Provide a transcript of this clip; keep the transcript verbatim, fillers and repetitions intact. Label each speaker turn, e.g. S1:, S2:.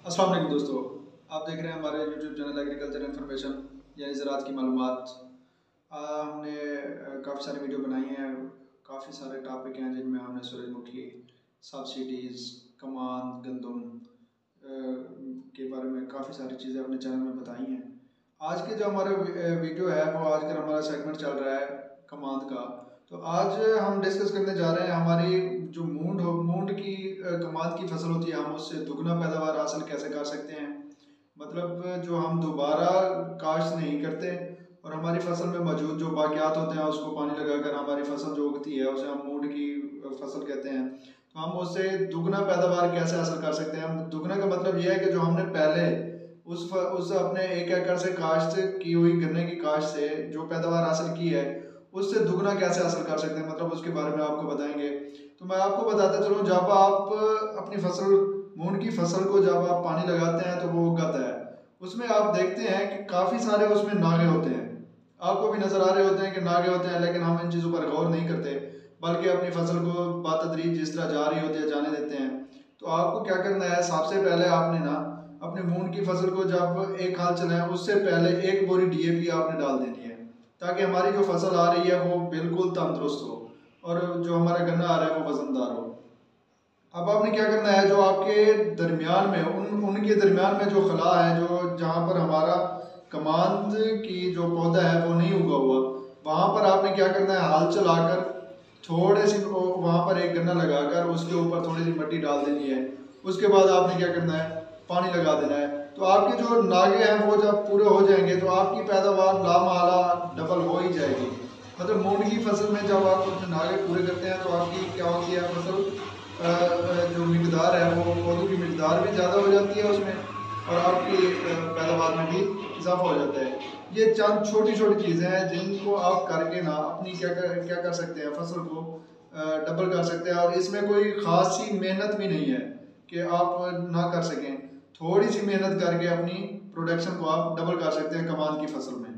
S1: अस्सलाम वालेकुम दोस्तों, आप देख रहे हैं हमारे यूट्यूब चैनल एग्रीकल्चर इन्फॉर्मेशन यानी ज़राअत की मालूमात। आ, हमने काफ़ी सारी वीडियो बनाई हैं, काफ़ी सारे टॉपिक हैं जिनमें हमने सूरजमुखी, सब्सिडीज़, कमान, गंदम के बारे में काफ़ी सारी चीज़ें अपने चैनल में बताई हैं। आज के जो हमारा वीडियो है वो आज का हमारा सेगमेंट चल रहा है कमांद का। तो आज हम डिस्कस करने जा रहे हैं हमारी जो मूंड हो मूंड की कमांद की फसल होती है, हम उससे दुगना पैदावार हासिल कैसे कर सकते हैं। मतलब जो हम दोबारा काश्त नहीं करते और हमारी फसल में मौजूद जो बाकियात होते हैं उसको पानी लगाकर हमारी फसल जो उगती है उसे हम मूंड की फसल कहते हैं। तो हम उससे दुगना पैदावार कैसे हासिल कर सकते हैं। हम दुगना का मतलब यह है कि जो हमने पहले उस फ, उस अपने एक एकड़ से काश्त की हुई गन्ने की काश्त से जो पैदावार हासिल की है उससे दुगना कैसे हासिल कर सकते हैं, मतलब उसके बारे में आपको बताएंगे। तो मैं आपको बताता चलूँ, जब आप अपनी फसल मूंग की फसल को जब आप पानी लगाते हैं तो वो उगाता है, उसमें आप देखते हैं कि काफ़ी सारे उसमें नागे होते हैं। आपको भी नज़र आ रहे होते हैं कि नागे होते हैं, लेकिन हम इन चीज़ों पर गौर नहीं करते बल्कि अपनी फसल को बातदरीज जिस तरह जा रही होती है जाने देते हैं। तो आपको क्या करना है, सबसे पहले आपने ना अपने मूंग की फसल को जब एक हाल चलाएं उससे पहले एक बोरी डी ए पी आपने डाल देनी है, ताकि हमारी जो फसल आ रही है वो बिल्कुल तंदुरुस्त हो और जो हमारा गन्ना आ रहा है वो वजनदार हो। अब आपने क्या करना है, जो आपके दरमियान में उन उनके दरमियान में जो खला है, जो जहाँ पर हमारा कमांद की जो पौधा है वो नहीं उगा हुआ, वहाँ पर आपने क्या करना है, हाल चलाकर थोड़े सी वहाँ पर एक गन्ना लगाकर उसके ऊपर थोड़ी सी मिट्टी डाल देनी है। उसके बाद आपने क्या करना है, पानी लगा देना है। तो आपके जो नागे हैं वो जब पूरे हो जाएंगे तो आपकी पैदावार लामहला डबल हो ही जाएगी। मतलब मूंग की फसल में जब आप अपने नागे पूरे करते हैं तो आपकी क्या होती है, फसल जो मिकदार है वो पौधों की मिकदार भी ज़्यादा हो जाती है उसमें और आपकी पैदावार में भी इजाफा हो जाता है। ये चंद छोटी छोटी चीज़ें हैं जिनको आप करके ना अपनी क्या कर क्या कर सकते हैं, फसल को डबल कर सकते हैं। और इसमें कोई ख़ास सी मेहनत भी नहीं है कि आप ना कर सकें। थोड़ी सी मेहनत करके अपनी प्रोडक्शन को आप डबल कर सकते हैं कमांद की फसल में।